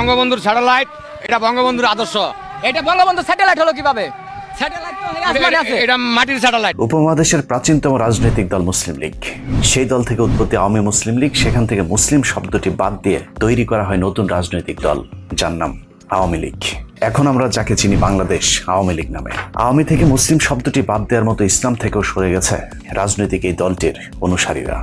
বঙ্গবন্ধুর স্যাটেলাইট, এটা বঙ্গবন্ধুর আদর্শ। এটা বঙ্গবন্ধুর স্যাটেলাইট হলো কিভাবে? এটা মাটির স্যাটেলাইট। উপমহাদেশের প্রাচীনতম রাজনৈতিক দল মুসলিম লীগ, সেই দল থেকে উৎপত্তি আওয়ামী মুসলিম লীগ। সেখান থেকে মুসলিম শব্দটি বাদ দিয়ে তৈরি করা হয় নতুন রাজনৈতিক দল, যার নাম আওয়ামী লীগ। এখন আমরা যাকে চিনি বাংলাদেশ আওয়ামী লীগ নামে। আওয়ামী থেকে মুসলিম শব্দটি বাদ দেওয়ার মতো ইসলাম থেকেও সরে গেছে রাজনৈতিক এই দলটির অনুসারীরা।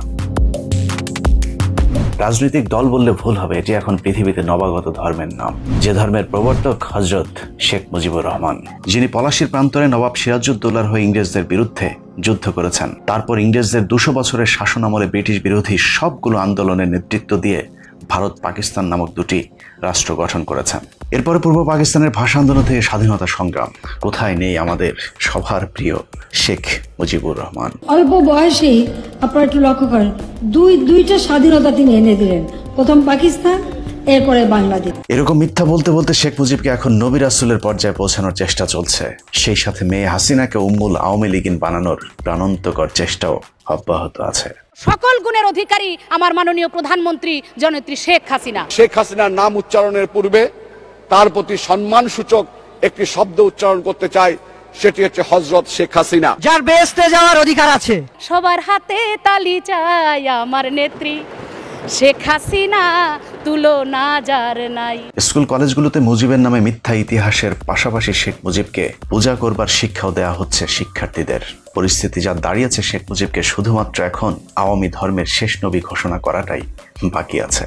রাজনৈতিক দল বললে ভুল হবে, এটি এখন পৃথিবীতে নবাগত ধর্মের নাম, যে ধর্মের প্রবর্তক হযরত শেখ মুজিবুর রহমান, যিনি পলাশীর প্রান্তরে নবাব সিরাজউদ্দৌলার হয়ে ইংরেজদের বিরুদ্ধে যুদ্ধ করেছেন। তারপর ইংরেজদের 200 বছরের শাসন আমলে ব্রিটিশ বিরোধী সবগুলো আন্দোলনের নেতৃত্ব দিয়ে ভারত পাকিস্তান নামক দুটি রাষ্ট্র গঠন করেছেন। এরপরে পূর্ব পাকিস্তানের ভাষা আন্দোলন থেকে স্বাধীনতা সংগ্রাম। কোথায় নেই আমাদের সবার প্রিয় শেখ মুজিবুর রহমান। অল্প বয়সেই আপনারা একটু লক্ষ্য করেন, দুইটা স্বাধীনতা তিনি এনে দিলেন, প্রথম পাকিস্তান, এরপরে বাংলাদেশ। এরকম মিথ্যা বলতে বলতে শেখ মুজিবকে এখন নবী রাসূলের পর্যায়ে পৌঁছানোর চেষ্টা চলছে। সেই সাথে মেয়ে হাসিনাকে উম্মুল আওয়ামী লীগিন বানানোর প্রাণান্তকর চেষ্টাও অব্যাহত আছে। সকল গুণের অধিকারী আমার মাননীয় প্রধানমন্ত্রী জননেত্রী শেখ হাসিনা। শেখ হাসিনার নাম উচ্চারণের পূর্বে তার প্রতি সম্মানসূচক একটি শব্দ উচ্চারণ করতে চাই, সেটি হচ্ছে হযরত শেখ হাসিনা, যার বেহেশতে যাওয়ার অধিকার আছে। সবার হাতে তালি চাই আমার নেত্রী শেখ হাসিনা, তুলনা যার নাই। স্কুল কলেজগুলোতে মুজিবের নামে মিথ্যা ইতিহাসের পাশাপাশি শেখ মুজিবকে পূজা করবার শিক্ষাও দেয়া হচ্ছে শিক্ষার্থীদের। পরিস্থিতি যা দাঁড়িয়েছে, শেখ মুজিবকে শুধুমাত্র এখন আওয়ামী ধর্মের শেষ নবী ঘোষণা করাটাই বাকি আছে।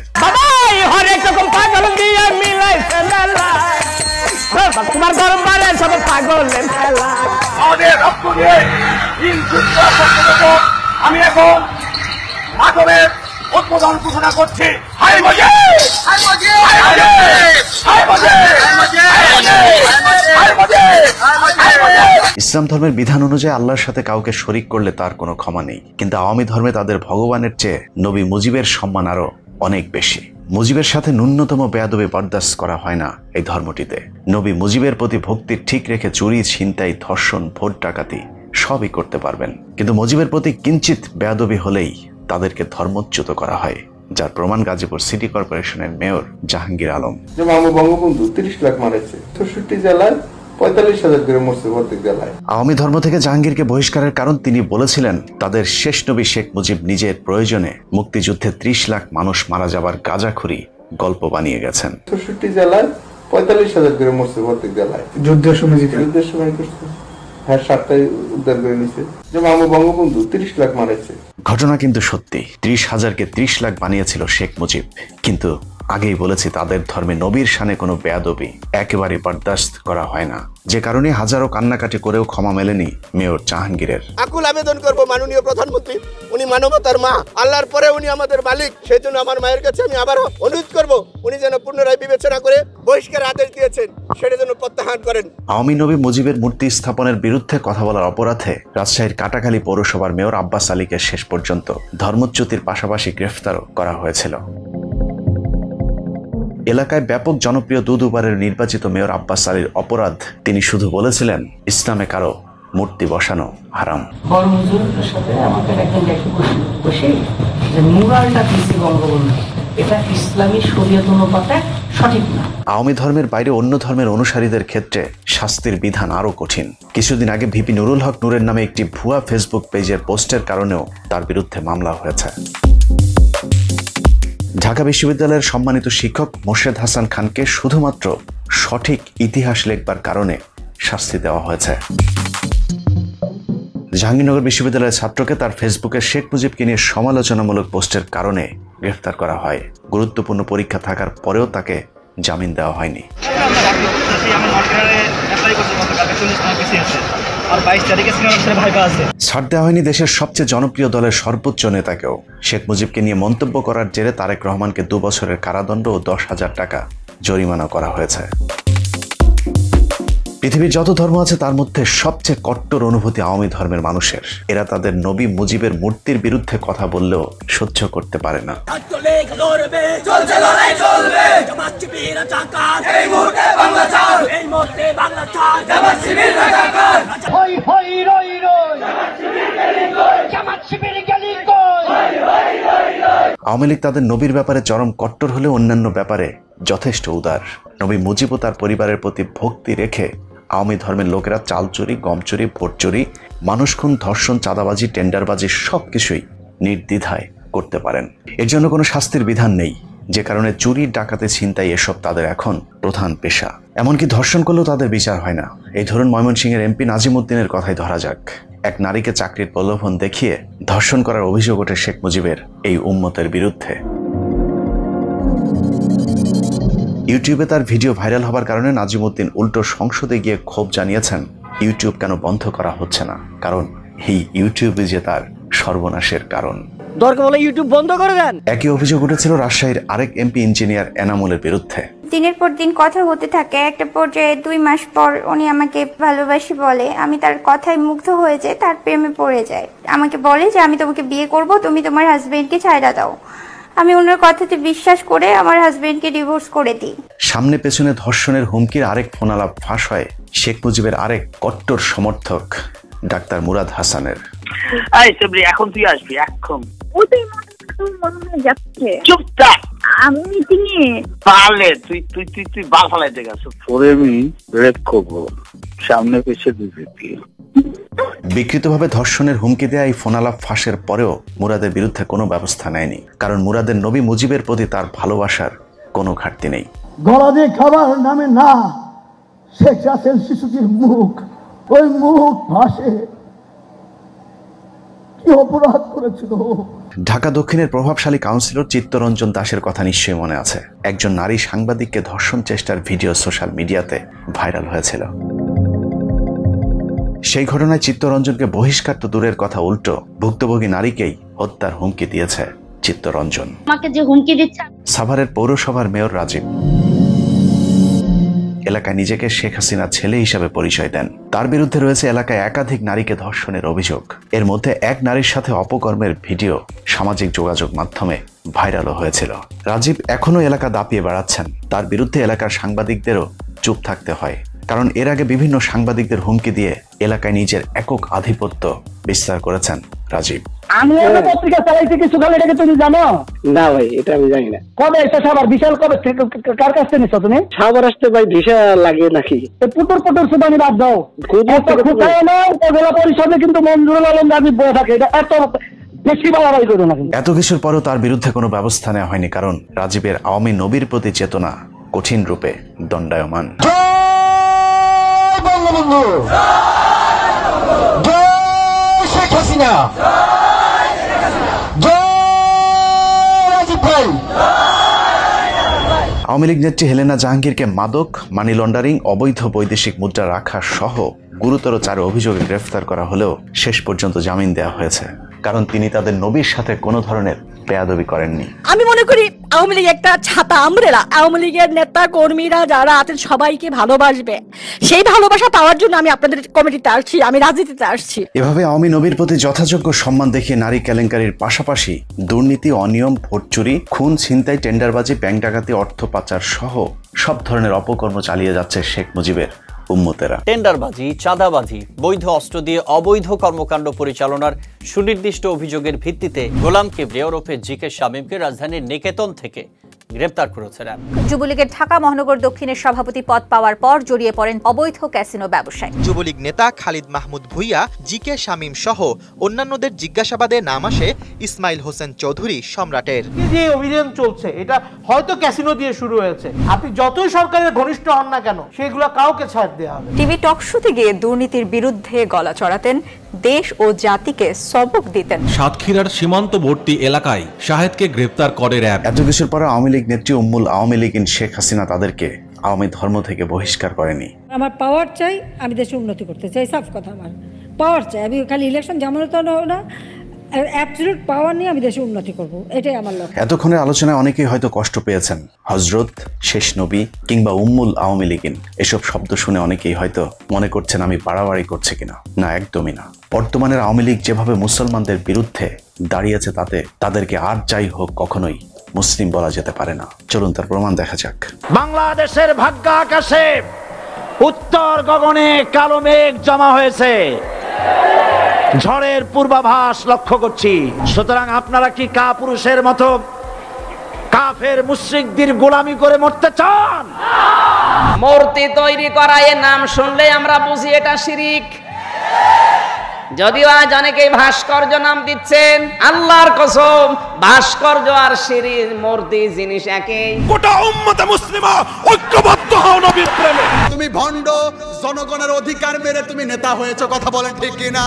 আমি এখন মাধবের উদ্বোধন ঘোষণা করছি। ইসলাম ধর্মের বিধান অনুযায়ী আল্লাহর সাথে কাউকে শরীক করলে তার কোনো ক্ষমা নেই, কিন্তু আওয়ামী ধর্মে তাদের ভগবানের চেয়ে নবী মুজিবের সম্মান আরো অনেক বেশি। মুজিবের সাথে ন্যূনতম বেয়াদবি বরদাস্ত করা হয় না এই ধর্মটিতে। নবী মুজিবের প্রতি ভক্তি ঠিক রেখে চুরি, ছিনতাই, ধর্ষণ, ভোট ডাকাতি সবই করতে পারবেন, কিন্তু মুজিবের প্রতি কিঞ্চিত বেয়াদবি হলেই তাদেরকে ধর্মচ্যুত করা হয়, যার প্রমাণ গাজীপুর সিটি কর্পোরেশনের মেয়র জাহাঙ্গীর আলম। যে বঙ্গবন্ধু 30 লাখ মারেছে, 64 জেলায় 45,000 করে মরছে প্রত্যেক জেলায়। আওয়ামী ধর্ম থেকে জাহাঙ্গীরকে বহিষ্কারের কারণ তিনি বলেছিলেন, তাদের শেষ নবী শেখ মুজিব নিজের প্রয়োজনে মুক্তিযুদ্ধে 30 লাখ মানুষ মারা যাবার গাঁজাখুরি গল্প বানিয়ে গেছেন। 64 জেলায় 45,000 করে মরছে প্রত্যেক জেলায়। যুদ্ধের সময় করছে, হ্যাঁ, 7টাই উদ্ধার করে নিছে। যে বঙ্গবন্ধু 30 লাখ মারেছে। ঘটনা কিন্তু সত্যি, 30,000কে 30 লাখ বানিয়েছিল শেখ মুজিব। কিন্তু আগেই বলেছি, তাদের ধর্মে নবীর শানে কোনো বেয়াদবি একেবারে বরদাস্ত করা হয় না, যে কারণে হাজারো কান্নাকাটি করেও ক্ষমা মেলেনি মেয়র জাহাঙ্গীরের। আকুল আবেদন করব মাননীয় প্রধানমন্ত্রী, উনি মানবতার মা, আল্লাহর পরে উনি আমাদের মালিক, সেই জন্য আমার মায়ের কাছে আমি আবারও অনুরোধ করব, উনি যেন পুনরায় বিবেচনা করে বহিষ্কার আদেশ দিয়েছেন সেটা যেন প্রত্যাহার করেন। আওয়ামী নবী মুজিবের মূর্তি স্থাপনের বিরুদ্ধে কথা বলার অপরাধে রাজশাহীর কাটাখালী পৌরসভার মেয়র আব্বাস আলীকে শেষ পর্যন্ত ধর্মচ্যুতির পাশাপাশি গ্রেফতারও করা হয়েছিল। এলাকায় ব্যাপক জনপ্রিয় দুবারের নির্বাচিত মেয়র আব্বাস আলীর অপরাধ, তিনি শুধু বলেছিলেন ইসলামে কারো মূর্তি বসানো হারাম। আওয়ামী ধর্মের বাইরে অন্য ধর্মের অনুসারীদের ক্ষেত্রে শাস্তির বিধান আরো কঠিন। কিছুদিন আগে ভিপি নুরুল হক নূরের নামে একটি ভুয়া ফেসবুক পেজের পোস্টের কারণেও তার বিরুদ্ধে মামলা হয়েছে। ঢাকা বিশ্ববিদ্যালয়ের সম্মানিত শিক্ষক মোর্শেদ হাসান খানকে শুধুমাত্র সঠিক ইতিহাস লেখবার কারণে শাস্তি দেওয়া হয়েছে। জাহাঙ্গীরনগর বিশ্ববিদ্যালয়ের ছাত্রকে তার ফেসবুকে শেখ মুজিবকে নিয়ে সমালোচনামূলক পোস্টের কারণে গ্রেফতার করা হয়। গুরুত্বপূর্ণ পরীক্ষা থাকার পরেও তাকে জামিন দেওয়া হয়নি। ছাড় দেওয়া হয়নি দেশের সবচেয়ে জনপ্রিয় দলের সর্বোচ্চ নেতাকেও। শেখ মুজিবকে নিয়ে মন্তব্য করার জেরে তারেক রহমানকে 2 বছরের কারাদণ্ড ও 10,000 টাকা জরিমানা করা হয়েছে। পৃথিবীর যত ধর্ম আছে তার মধ্যে সবচেয়ে কট্টর অনুভূতি আওয়ামী ধর্মের মানুষের। এরা তাদের নবী মুজিবের মূর্তির বিরুদ্ধে কথা বললেও সহ্য করতে পারে না। আওয়ামী লীগ তাদের নবীর ব্যাপারে চরম কট্টর হলে অন্যান্য ব্যাপারে যথেষ্ট উদার। নবী মুজিব ও তার পরিবারের প্রতি ভক্তি রেখে আওয়ামী ধর্মের লোকেরা চাল চুরি, গম চুরি, ভোট চুরি, মানুষ খুন, ধর্ষণ, চাঁদাবাজি, টেন্ডারবাজি সবকিছুই নির্দ্বিধায় করতে পারেন। এর জন্য কোনো শাস্তির বিধান নেই, যে কারণে চুরি, ডাকাতি, ছিনতাই এসব তাদের এখন প্রধান পেশা। এমনকি ধর্ষণ করলেও তাদের বিচার হয় না। এই ধরুন ময়মনসিংহের এমপি নাজিম উদ্দিনের কথাই ধরা যাক। এক নারীকে চাকরির প্রলোভন দেখিয়ে ধর্ষণ করার অভিযোগ ওঠে শেখ মুজিবের এই উম্মতের বিরুদ্ধে। ইউটিউবে তার ভিডিও ভাইরাল হবার কারণে নাজিম উদ্দিন উল্টো সংসদে গিয়ে ক্ষোভ জানিয়েছেন ইউটিউব কেন বন্ধ করা হচ্ছে না, কারণ এই ইউটিউবে যে তার সর্বনাশের কারণ। দরকার হলে ইউটিউব বন্ধ করে দেন। একই অভিযোগ উঠেছিল রাজশাহীর আরেক এমপি ইঞ্জিনিয়ার এনামুলের বিরুদ্ধে। দিনের পর দিন কথা হতে থাকে, একটা পর্যায়ে 2 মাস পর উনি আমাকে ভালোবাসি বলে। আমি তার কথায় মুগ্ধ হয়ে যাই, তার প্রেমে পড়ে যাই। আমাকে বলে যে আমি তোমাকে বিয়ে করব, তুমি তোমার হাজবেন্ডকে ছাইড়া দাও। আমি ওনার কথাতে বিশ্বাস করে আমার হাজবেন্ডকে ডিভোর্স করে দিই। সামনে পেছনে ধর্ষণের হুমকির আরেক ফোনালাপ ফাঁস হয় শেখ মুজিবের আরেক কট্টর সমর্থক ডাক্তার মুরাদ হাসানের। এখন তুই আসবি এখন। আমি মিটিংয়ে পারলে তুই বাল ফালাইতে গেছো। পরে আমি রেপ করবো, সামনে পেছনে দিবি। বিকৃতভাবে ধর্ষণের হুমকি দেয়া এই ফোনালাপ ফাঁসের পরেও মুরাদের বিরুদ্ধে কোনো ব্যবস্থা নেয়নি, কারণ মুরাদের নবী মুজিবের প্রতি তার ভালোবাসার কোনো ঘাটতি নেই। গলা দিয়ে খাবার নামে না, শেখ রাসেল শিশুটির মুখ, ওই মুখ ভাসে। কি অপরাধ করেছিল? ঢাকা দক্ষিণের প্রভাবশালী কাউন্সিলর চিত্তরঞ্জন দাসের কথা নিশ্চয়ই মনে আছে। একজন নারী সাংবাদিককে ধর্ষণ চেষ্টার ভিডিও সোশ্যাল মিডিয়াতে ভাইরাল হয়েছিল। সেই ঘটনায় চিত্তরঞ্জনকে বহিষ্কার তো দূরের কথা, উল্টো ভুক্তভোগী নারীকেই হত্যার হুমকি দিয়েছে চিত্তরঞ্জন। আমাকে যে হুমকি দিচ্ছে। সাভারের পৌরসভার মেয়র রাজীব এলাকায় নিজেকে শেখ হাসিনার ছেলে হিসাবে পরিচয় দেন। তার বিরুদ্ধে রয়েছে এলাকায় একাধিক নারীকে ধর্ষণের অভিযোগ। এর মধ্যে এক নারীর সাথে অপকর্মের ভিডিও সামাজিক যোগাযোগ মাধ্যমে ভাইরালও হয়েছিল। রাজীব এখনো এলাকা দাপিয়ে বেড়াচ্ছেন। তার বিরুদ্ধে এলাকার সাংবাদিকদেরও চুপ থাকতে হয়, কারণ এর আগে বিভিন্ন সাংবাদিকদের হুমকি দিয়ে এলাকায় নিজের একক আধিপত্য বিস্তার করেছেন রাজীব। আমি একটা পত্রিকা চালাইছি কিছু কাল, এটাকে তুমি জানো? না ভাই, এটা আমি জানি না। কবে এটা সাবার বিশাল কবে কার কাছ থেকে নিছো তুমি? সাবার আসতে ভাই ভিসা লাগে নাকি? পুটুর পুটুর সুবানি বাদ দাও। উপজেলা পরিষদে কিন্তু মঞ্জুরুল আলম রাজীব বয়ে থাকে, এটা এত বেশি বাড়াবাড়ি করো না। এত কিছুর পরেও তার বিরুদ্ধে কোনো ব্যবস্থা নেওয়া হয়নি, কারণ রাজীবের আওয়ামী নবীর প্রতি চেতনা কঠিন রূপে দণ্ডায়মান। আওয়ামী লীগ নেত্রী হেলেনা জাহাঙ্গীরকে মাদক, মানি লন্ডারিং, অবৈধ বৈদেশিক মুদ্রা রাখা সহ গুরুতর 4 অভিযোগে গ্রেফতার করা হলেও শেষ পর্যন্ত জামিন দেওয়া হয়েছে, কারণ তিনি তাদের নবীর সাথে কোনো ধরনের বেয়াদবি করেননি। আমি মনে করি আওয়ামী লীগ একটা ছাতা আমব্রেলা। আওয়ামী লীগের নেতা কর্মীরা যারা আছেন সবাইকে ভালোবাসবে, সেই ভালোবাসা পাওয়ার জন্য আমি আপনাদের কমিটিতে আসছি, আমি রাজনীতিতে আসছি। এভাবে আওয়ামী নবীর প্রতি যথাযোগ্য সম্মান দেখিয়ে নারী কেলেঙ্কারির পাশাপাশি দুর্নীতি, অনিয়ম, ভোট চুরি, খুন, ছিনতাই, টেন্ডারবাজি, ব্যাংক ডাকাতি, অর্থ পাচার সহ সব ধরনের অপকর্ম চালিয়ে যাচ্ছে শেখ মুজিবের উম্মতেরা। টেন্ডারবাজি, চাঁদাবাজি, বৈধ অস্ত্র দিয়ে অবৈধ কর্মকাণ্ড পরিচালনার সুনির্দিষ্ট অভিযোগের ভিত্তিতে গোলাম কিবরিয়া ওরফে জিকে শামীমকে রাজধানীর নিকেতন থেকে গ্রেপ্তার করেছে র্যাব। যুবলীগের ঢাকা মহানগর দক্ষিণের সভাপতি পদ পাওয়ার পর জড়িয়ে পড়েন অবৈধ ক্যাসিনো ব্যবসায়। যুবলীগ নেতা খালিদ মাহমুদ ভুইয়া, জিকে শামীম সহ অন্যান্যদের জিজ্ঞাসাবাদে নাম আসে ইসমাইল হোসেন চৌধুরী সম্রাটের। যে অভিযান চলছে এটা হয়তো ক্যাসিনো দিয়ে শুরু হয়েছে। আপনি যতই সরকারের ঘনিষ্ঠ হন না কেন, সেগুলো কাউকে ছাড় দেওয়া হবে। টিভি টক শোতে গিয়ে দুর্নীতির বিরুদ্ধে গলা চড়াতেন, দেশ ও জাতিকে সবক দিতেন। সাতক্ষীরার সীমান্তবর্তী এলাকায় শাহেদকে গ্রেপ্তার করে র্যাব। এত কিছুর পরে আওয়ামী লীগ নেত্রী উম্মুল আওয়ামী লীগ শেখ হাসিনা তাদেরকে আওয়ামী ধর্ম থেকে বহিষ্কার করেনি। আমার পাওয়ার চাই, আমি দেশে উন্নতি করতে চাই, সাফ কথা। আমার পাওয়ার চাই, আমি খালি ইলেকশন যেমন তো না, অ্যাবসলিউট পাওয়ার নিয়ে আমি দেশে উন্নতি করব, এটাই আমার লক্ষ্য। এতক্ষণের আলোচনায় অনেকেই হয়তো কষ্ট পেয়েছেন। হযরত, শেষ নবী কিংবা উম্মুল আওয়ামী লীগিন এসব শব্দ শুনে অনেকেই হয়তো মনে করছেন আমি বাড়াবাড়ি করছে কিনা। না, একদমই না। বর্তমানের আওয়ামী লীগ যেভাবে মুসলমানদের বিরুদ্ধে দাঁড়িয়েছে, তাতে তাদেরকে আর যাই হোক কখনোই মুসলিম বলা যেতে পারে না। চলুন তার প্রমাণ দেখা যাক। বাংলাদেশের ভাগ্য আকাশে উত্তর গগনে কালো মেঘ জমা হয়েছে, ঝড়ের পূর্বাভাস লক্ষ্য করছি। সুতরাং আপনারা কি কাপুরুষের মতো কাফের মুশরিকদের গোলামি করে মরতে চান? মূর্তি তৈরি করা, এ নাম শুনলে আমরা বুঝি এটা শিরিক। যদিও আজ অনেকেই ভাস্কর্য নাম দিচ্ছেন, আল্লাহর কসম ভাস্কর্য আর শিরিক মূর্তি জিনিস একই। গোটা উম্মতে মুসলিমা ঐক্যবদ্ধ হও নবীর প্রেমে। তুমি ভণ্ড, জনগণের অধিকার মেরে তুমি নেতা হয়েছো, কথা বলেন ঠিক কিনা?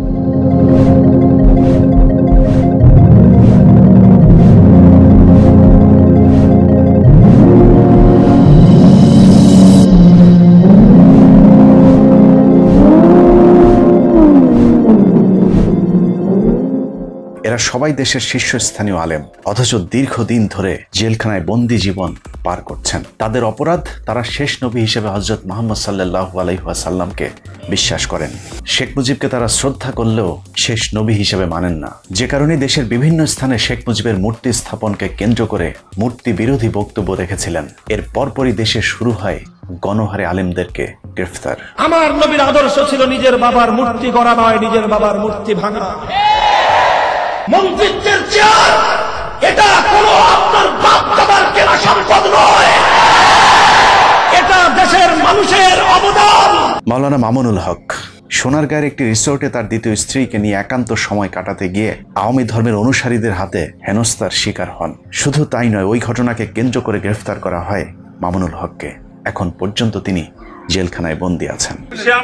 এরা সবাই দেশের শীর্ষস্থানীয় আলেম, অথচ দীর্ঘদিন ধরে জেলখানায় বন্দি জীবন পার করছেন। তাদের অপরাধ, তারা শেষ নবী হিসেবে হযরত মুহাম্মদ সাল্লাল্লাহু আলাইহি ওয়াসাল্লামকে বিশ্বাস করেন। শেখ মুজিবকে তারা শ্রদ্ধা করলেও শেষ নবী হিসেবে মানেন না, যে কারণে দেশের বিভিন্ন স্থানে শেখ মুজিবের মূর্তি স্থাপনকে কেন্দ্র করে মূর্তি বিরোধী বক্তব্য রেখেছিলেন। এর পরপরই দেশে শুরু হয় গণহারে আলেমদেরকে গ্রেফতার। আমার নবীর আদর্শ ছিল নিজের বাবার মূর্তি গড়া নয়, নিজের বাবার মূর্তি ভাঙা। মন্ত্রিত্বের চেয়ার এটা কোনো আপনার বাপ দাদার কেনা সম্পদ নয়, এটা দেশের মানুষের অবদান। মাওলানা মামুনুল হক সোনারগাঁয়ের একটি রিসোর্টে তার দ্বিতীয় স্ত্রীকে নিয়ে একান্ত সময় কাটাতে গিয়ে আওয়ামী ধর্মের অনুসারীদের হাতে হেনস্থার শিকার হন। শুধু তাই নয়, ওই ঘটনাকে কেন্দ্র করে গ্রেফতার করা হয় মামুনুল হককে। এখন পর্যন্ত তিনি জেলখানায় বন্দী আছেন।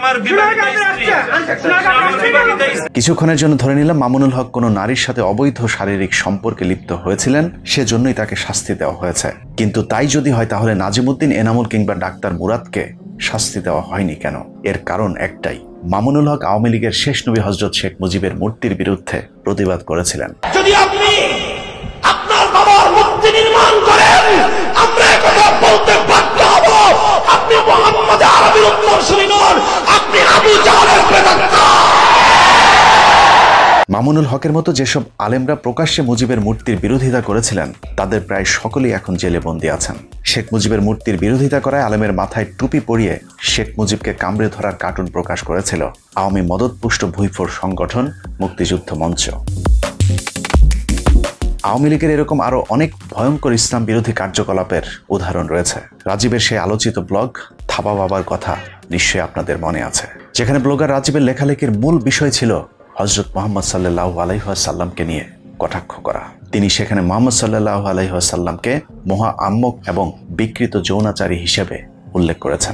কিছুক্ষণের জন্য ধরে নিলাম মামুনুল হক কোনো নারীর সাথে অবৈধ শারীরিক সম্পর্কে লিপ্ত হয়েছিলেন, সেজন্যই তাকে শাস্তি দেওয়া হয়েছে। কিন্তু তাই যদি হয়, তাহলে নাজিমুদ্দিন এনামুল কিংবা ডাক্তার মুরাদকে শাস্তি দেওয়া হয়নি কেন? এর কারণ একটাই, মামুনুল হক আওয়ামী লীগের শেষ নবী হযরত শেখ মুজিবের মূর্তির বিরুদ্ধে প্রতিবাদ করেছিলেন। যদি আপনি আপনার বাবার মূর্তি নির্মাণ করেন, আমরা কথা বলতে বাধ্য হব আপনি মুহাম্মদ আরবির উত্তরসূরি নন, আপনি আবু জাহলের প্রেতাত্মা। মামুনুল হকের মতো যেসব আলেমরা প্রকাশ্যে মুজিবের মূর্তির বিরোধিতা করেছিলেন, তাদের প্রায় সকলেই এখন জেলে বন্দী আছেন। শেখ মুজিবের মূর্তির বিরোধিতা করায় আলেমের মাথায় টুপি পরিয়ে শেখ মুজিবকে কামড়ে ধরার কার্টুন প্রকাশ করেছিল আওয়ামী মদতপুষ্ট ভুইফোর সংগঠন মুক্তিযুদ্ধ মঞ্চ। আওয়ামী লীগের এরকম আরো অনেক ভয়ঙ্কর ইসলাম বিরোধী কার্যকলাপের উদাহরণ রয়েছে। রাজীবের সেই আলোচিত ব্লগ থাবা বাবার কথা নিশ্চয়ই আপনাদের মনে আছে, যেখানে ব্লগার রাজীবের লেখালেখির মূল বিষয় ছিল হযরত মুহাম্মদ সাল্লাল্লাহু আলাইহি ওয়াসাল্লামকে নিয়ে কটাক্ষ করা। তিনি সেখানে মুহাম্মদ সাল্লাল্লাহু আলাইহি ওয়াসাল্লামকে মহা আম্মক এবং বিকৃত যৌনাচারী হিসেবে উল্লেখ করেছেন।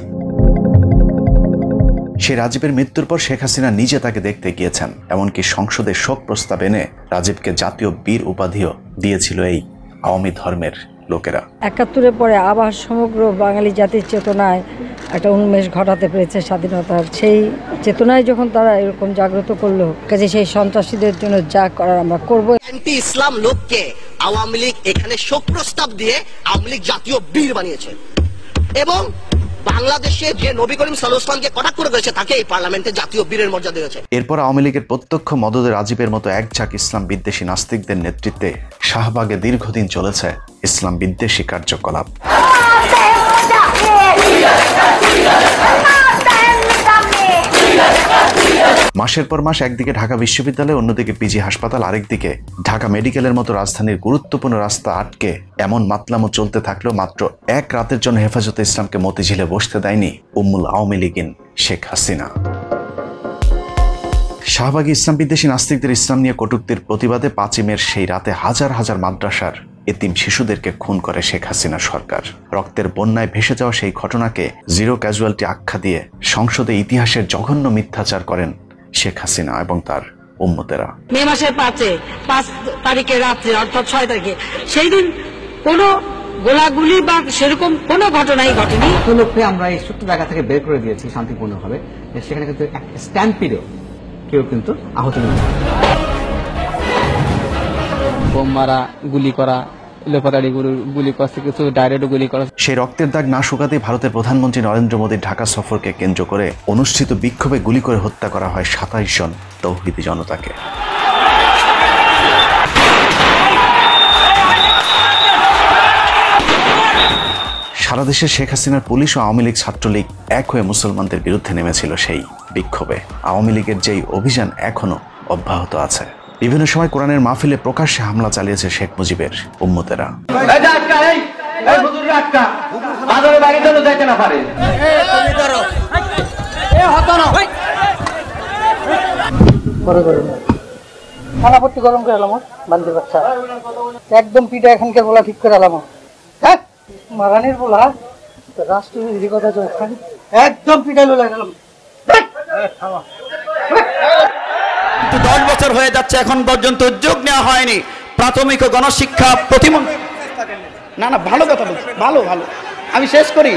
সেই রাজীবের মৃত্যুর পর শেখ হাসিনা নিজে তাকে দেখতে গিয়েছেন, এমনকি সংসদে শোক প্রস্তাব এনে রাজীবকে জাতীয় বীর উপাধিও দিয়েছিল এই আওয়ামী ধর্মের লোকেরা। ৭১-এর পরে আবার সমগ্র বাঙালি জাতির চেতনায় একটা উন্মেষ ঘটাতে পেরেছে স্বাধীনতার। সেই চেতনায় যখন তারা এরকম জাগ্রত করলো, কাজে সেই সন্ত্রাসীদের জন্য যা করার আমরা করব। অ্যান্টি ইসলাম লোককে আওয়ামী লীগ এখানে শোক প্রস্তাব দিয়ে আওয়ামী লীগ জাতীয় বীর বানিয়েছে, এবং বাংলাদেশে যে নবী করিম সাল্লাল্লাহু আলাইহি ওয়াসাল্লামকে কটাক্ষ করেছে তাকে এই পার্লামেন্টে জাতীয় বীরের মর্যাদা দিয়েছে। এরপর আওয়ামী লীগের প্রত্যক্ষ মদদে রাজীবের মতো একঝাঁক ইসলাম বিদ্বেষী নাস্তিকদের নেতৃত্বে শাহবাগে দীর্ঘদিন চলেছে ইসলাম বিদ্বেষী কার্যকলাপ। মাসের পর মাস একদিকে ঢাকা বিশ্ববিদ্যালয়, অন্যদিকে পিজি হাসপাতাল, আরেকদিকে ঢাকা মেডিকেলের মতো রাজধানীর গুরুত্বপূর্ণ রাস্তা আটকে এমন মাতলামো চলতে থাকলেও মাত্র এক রাতের জন্য হেফাজতে ইসলামকে মতিঝিলে বসতে দেয়নি উম্মুল আওয়ামী লীগিন শেখ হাসিনা। শাহবাগী ইসলাম বিদ্বেষী নাস্তিকদের ইসলাম নিয়ে কটূক্তির প্রতিবাদে 5ই মের সেই রাতে হাজার হাজার মাদ্রাসার এতিম শিশুদেরকে খুন করে শেখ হাসিনা সরকার। রক্তের বন্যায় ভেসে যাওয়া সেই ঘটনাকে জিরো ক্যাজুয়ালিটি আখ্যা দিয়ে সংসদে ইতিহাসের জঘন্য মিথ্যাচার করেন শেখ হাসিনা এবং তার উম্মতেরা। মে মাসের 5 তারিখে রাত্রে, অর্থাৎ 6 তারিখে, সেই দিন কোনো গোলাগুলি বা সেরকম কোনো ঘটনাই ঘটেনি। লোককে আমরা এই ছোট্ট জায়গা থেকে বের করে দিয়েছি শান্তিপূর্ণভাবে, সেখানে কিন্তু স্ট্যাম্পিডে কেউ কিন্তু আহত নেই। বোম মারা, গুলি করা, গুলি করছে, কিছু ডাইরেক্ট গুলি করা। সেই রক্তের দাগ না শুকাতেই ভারতের প্রধানমন্ত্রী নরেন্দ্র মোদীর ঢাকা সফরকে কেন্দ্র করে অনুষ্ঠিত বিক্ষোভে গুলি করে হত্যা করা হয় 27 জন তৌহিদি জনতাকে। সারা দেশে শেখ হাসিনার পুলিশ ও আওয়ামী লীগ ছাত্রলীগ এক হয়ে মুসলমানদের বিরুদ্ধে নেমেছিল সেই বিক্ষোভে। আওয়ামী লীগের যেই অভিযান এখনো অব্যাহত আছে। বিভিন্ন সময় কোরআনের মাহফিলে প্রকাশ্যে হামলা চালিয়েছে শেখ মুজিবের উম্মতেরা। থানাপট্টি গরম করে এলাম বান্ধি বাচ্চা একদম পিঠা এখানকার বলা ঠিক করে এলাম হ্যাঁ মারানির বলা রাষ্ট্রবিরোধী কথা যখন একদম পিঠা লোলা গেলাম। 10 বছর হয়ে যাচ্ছে এখন পর্যন্ত উদ্যোগ নেওয়া হয়নি প্রাথমিক ও গণশিক্ষা প্রতিমন্ত্রী। না না ভালো কথা বলছি, ভালো ভালো আমি শেষ করি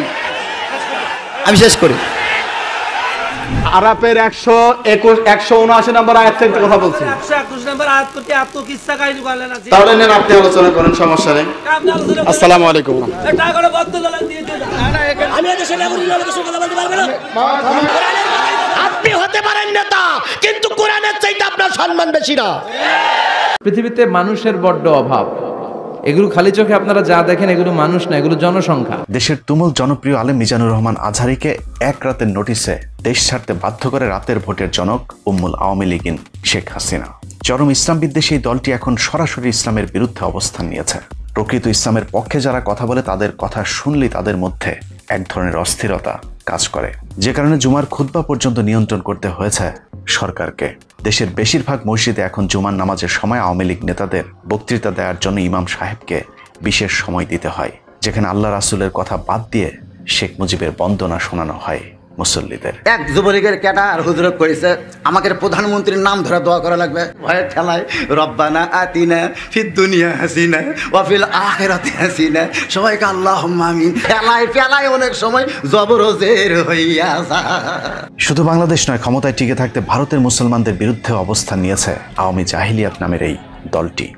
আরাফের 179 নম্বর আয়াত থেকে কথা বলছি। 121 নম্বর আয়াত করতে এত কিচ্ছা কাহিনী বলেন না। তাহলে নেন আপনি আলোচনা করেন, সমস্যা নেই। আসসালামু আলাইকুম। এটা করে বদ্ধ দলাল দিয়ে দিন। আমি এদেশে নাগরিক লোকের সঙ্গে কথা বলতে পারবো না। আপনি হতে পারেন নেতা, কিন্তু কোরআনের চাইতে আপনার সম্মান বেশি না। পৃথিবীতে মানুষের বড্ড অভাব। এগুলো খালি চোখে আপনারা যা দেখেন এগুলো মানুষ না, এগুলো জনসংখ্যা। দেশের তুমুল জনপ্রিয় আলেম মিজানুর রহমান আজহারীকে এক রাতের নোটিশে দেশ ছাড়তে বাধ্য করে রাতের ভোটের জনক উম্মুল আওয়ামী লীগিন শেখ হাসিনা। চরম ইসলাম বিদ্বেষী এই দলটি এখন সরাসরি ইসলামের বিরুদ্ধে অবস্থান নিয়েছে। প্রকৃত ইসলামের পক্ষে যারা কথা বলে তাদের কথা শুনলেই তাদের মধ্যে এক ধরনের অস্থিরতা কাজ করে, যে কারণে জুমার খুতবা পর্যন্ত নিয়ন্ত্রণ করতে হয়েছে সরকারকে। দেশের বেশিরভাগ মসজিদে এখন জুমার নামাজের সময় আওয়ামী লীগ নেতাদের বক্তৃতা দেওয়ার জন্য ইমাম সাহেবকে বিশেষ সময় দিতে হয়, যেখানে আল্লাহ রাসূলের কথা বাদ দিয়ে শেখ মুজিবের বন্দনা শোনানো হয় মুসল্লিদের। এক যুবলীগের ক্যাডার হুজুর করেছে আমাকে প্রধানমন্ত্রীর নাম ধরে দোয়া করা লাগবে, ভয়ে ঠেলায় রব্বানা আতিনা ফিদ দুনিয়া হাসিনা ওয়া ফিল আখিরাতি হাসিনা, সবাইকে আল্লাহুম্মা আমিন। ফেলায় অনেক সময় জবরজের হইয়া যায়। শুধু বাংলাদেশ নয়, ক্ষমতায় টিকে থাকতে ভারতের মুসলমানদের বিরুদ্ধে অবস্থান নিয়েছে আওয়ামী জাহিলিয়াত নামের এই দলটি।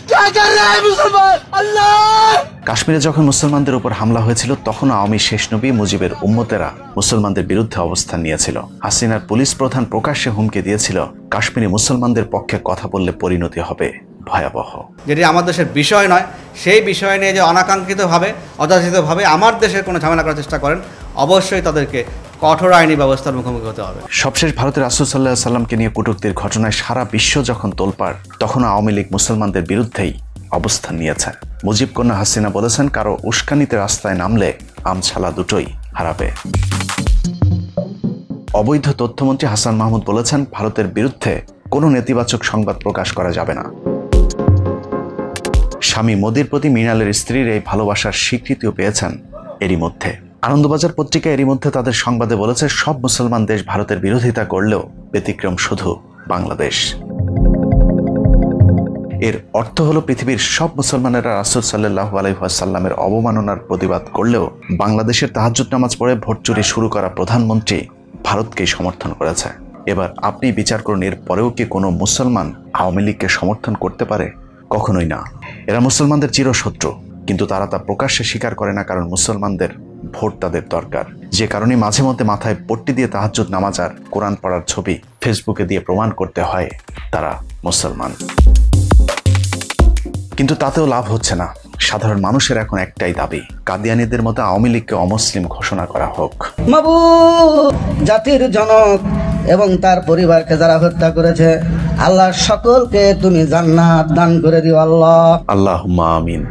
কাশ্মীরে যখন মুসলমানদের উপর হামলা হয়েছিল তখন আওয়ামী শেষ নবী মুজিবের উম্মতেরা মুসলমানদের বিরুদ্ধে অবস্থান নিয়েছিল। হাসিনার পুলিশ প্রধান প্রকাশ্যে হুমকি দিয়েছিল কাশ্মীরি মুসলমানদের পক্ষে কথা বললে পরিণতি হবে ভয়াবহ। যেটি আমার দেশের বিষয় নয়, সেই বিষয় নিয়ে যে অনাকাঙ্ক্ষিতভাবে অযাচিতভাবে আমার দেশের কোনো ঝামেলা করার চেষ্টা করেন, অবশ্যই তাদেরকে কঠোর আইনি ব্যবস্থার মুখোমুখি হতে হবে। সবশেষ ভারতের রাসূল সাল্লাল্লাহু আলাইহি সাল্লামকে নিয়ে কটূক্তির ঘটনায় সারা বিশ্ব যখন তোলপাড়, তখন আওয়ামী লীগ মুসলমানদের বিরুদ্ধেই অবস্থান নিয়েছে। মুজিব কন্যা হাসিনা বলেছেন, কারো উস্কানিতে রাস্তায় নামলে আমছালা দুটোই হারাবে। অবৈধ তথ্যমন্ত্রী হাসান মাহমুদ বলেছেন, ভারতের বিরুদ্ধে কোনো নেতিবাচক সংবাদ প্রকাশ করা যাবে না। স্বামী মোদির প্রতি মৃণালের স্ত্রীর এই ভালোবাসার স্বীকৃতিও পেয়েছেন এরই মধ্যে। আনন্দবাজার পত্রিকা এরই মধ্যে তাদের সংবাদে বলেছে, সব মুসলমান দেশ ভারতের বিরোধিতা করলেও ব্যতিক্রম শুধু বাংলাদেশ। এর অর্থ হলো পৃথিবীর সব মুসলমানেরা রাসূল সাল্লাল্লাহু আলাইহি ওয়াসাল্লামের অবমাননার প্রতিবাদ করলেও বাংলাদেশের তাহাজ্জুদ নামাজ পড়ে ভোট চুরি শুরু করা প্রধানমন্ত্রী ভারতকেই সমর্থন করেছে। এবার আপনি বিচার করুন, এর পরেও কি কোনো মুসলমান আওয়ামী লীগকে সমর্থন করতে পারে? কখনোই না। এরা মুসলমানদের চিরশত্রু, কিন্তু তারা তা প্রকাশ্যে স্বীকার করে না, কারণ মুসলমানদের ভোট তাদের দরকার। যে কারণে মাঝে মধ্যে মাথায় পট্টি দিয়ে তাহাজ্জুদ নামাজ আর কোরআন পড়ার ছবি ফেসবুকে দিয়ে প্রমাণ করতে হয় তারা মুসলমান। কিন্তু তাতেও লাভ হচ্ছে না। সাধারণ মানুষের এখন একটাই দাবি, কাদিয়ানীদের মতো আওয়ামী লীগকে অমুসলিম ঘোষণা করা হোক। মাবুদ, জাতির জনক এবং তার পরিবারকে যারা হত্যা করেছে, আল্লাহ সকলকে তুমি জান্নাত দান করে দিও আল্লাহ। আল্লাহুম্মা আমিন।